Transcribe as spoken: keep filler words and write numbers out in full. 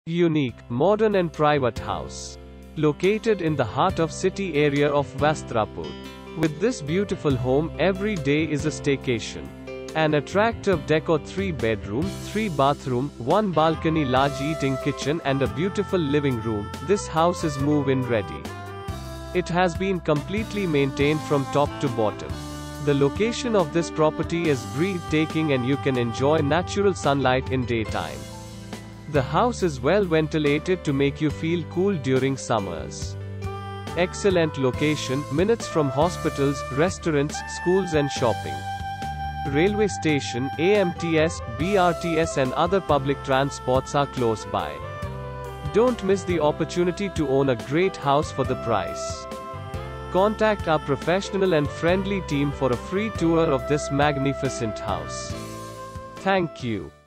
Unique, modern and private house. Located in the heart of city area of Vastrapur. With this beautiful home, every day is a staycation. An attractive decor, three bedroom, three bathroom, one balcony, large eating kitchen and a beautiful living room. This house is move-in ready. It has been completely maintained from top to bottom. The location of this property is breathtaking and you can enjoy natural sunlight in daytime. The house is well ventilated to make you feel cool during summers. Excellent location, minutes from hospitals, restaurants, schools and shopping. Railway station, A M T S, B R T S and other public transports are close by. Don't miss the opportunity to own a great house for the price. Contact our professional and friendly team for a free tour of this magnificent house. Thank you.